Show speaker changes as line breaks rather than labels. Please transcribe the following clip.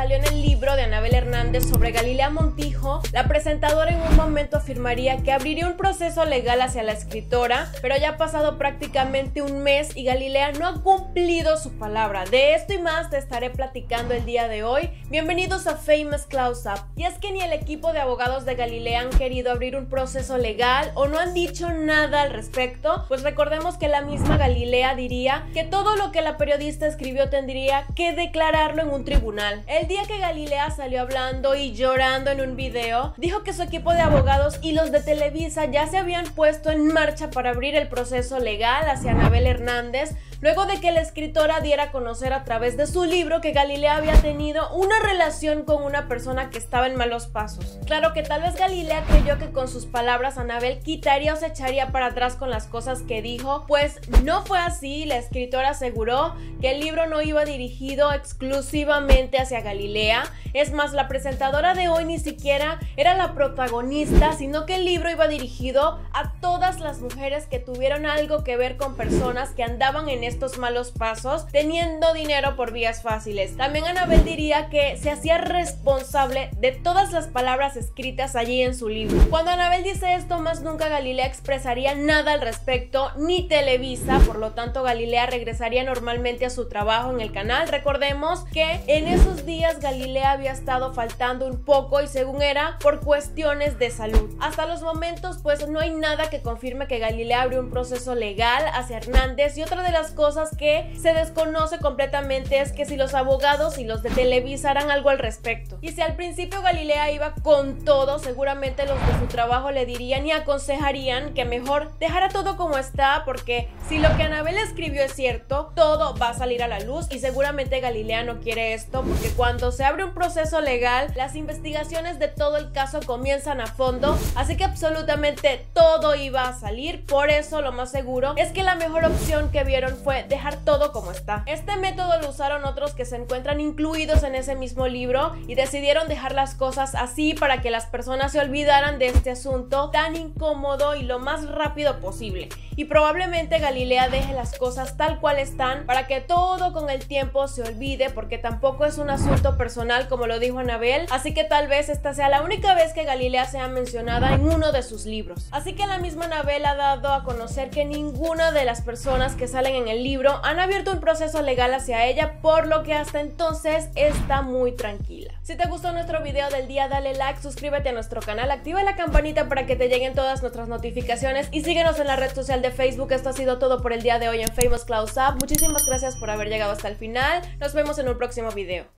salió en el libro de Anabel Hernández sobre Galilea Montijo, la presentadora en un momento afirmaría que abriría un proceso legal hacia la escritora, pero ya ha pasado prácticamente un mes y Galilea no ha cumplido su palabra. De esto y más te estaré platicando el día de hoy. Bienvenidos a Famous Close Up. Y es que ni el equipo de abogados de Galilea han querido abrir un proceso legal o no han dicho nada al respecto, pues recordemos que la misma Galilea diría que todo lo que la periodista escribió tendría que declararlo en un tribunal. El día que Galilea salió hablando y llorando en un video, dijo que su equipo de abogados y los de Televisa ya se habían puesto en marcha para abrir el proceso legal hacia Anabel Hernández, luego de que la escritora diera a conocer a través de su libro que Galilea había tenido una relación con una persona que estaba en malos pasos. Claro que tal vez Galilea creyó que con sus palabras Anabel quitaría o se echaría para atrás con las cosas que dijo, pues no fue así. La escritora aseguró que el libro no iba dirigido exclusivamente hacia Galilea. Es más, la presentadora de hoy ni siquiera era la protagonista, sino que el libro iba dirigido a todas las mujeres que tuvieron algo que ver con personas que andaban en estos malos pasos, teniendo dinero por vías fáciles. También Anabel diría que se hacía responsable de todas las palabras escritas allí en su libro. Cuando Anabel dice esto, más nunca Galilea expresaría nada al respecto, ni Televisa, por lo tanto Galilea regresaría normalmente a su trabajo en el canal. Recordemos que en esos días Galilea había estado faltando un poco y según era por cuestiones de salud. Hasta los momentos pues no hay nada que confirme que Galilea abrió un proceso legal hacia Hernández, y otra de las cosas que se desconoce completamente es que si los abogados y los de Televisa harán algo al respecto. Y si al principio Galilea iba con todo, seguramente los de su trabajo le dirían y aconsejarían que mejor dejara todo como está, porque si lo que Anabel escribió es cierto, todo va a salir a la luz y seguramente Galilea no quiere esto, porque cuando se abre un proceso legal, las investigaciones de todo el caso comienzan a fondo, así que absolutamente todo iba a salir. Por eso lo más seguro es que la mejor opción que vieron fue dejar todo como está. Este método lo usaron otros que se encuentran incluidos en ese mismo libro y decidieron dejar las cosas así para que las personas se olvidaran de este asunto tan incómodo y lo más rápido posible. Y probablemente Galilea deje las cosas tal cual están para que todo con el tiempo se olvide, porque tampoco es un asunto personal como lo dijo Anabel, así que tal vez esta sea la única vez que Galilea sea mencionada en uno de sus libros. Así que la misma Anabel ha dado a conocer que ninguna de las personas que salen en el libro han abierto un proceso legal hacia ella, por lo que hasta entonces está muy tranquila. Si te gustó nuestro video del día, dale like, suscríbete a nuestro canal, activa la campanita para que te lleguen todas nuestras notificaciones y síguenos en la red social de Facebook. Esto ha sido todo por el día de hoy en Famous Close Up. Muchísimas gracias por haber llegado hasta el final. Nos vemos en un próximo video.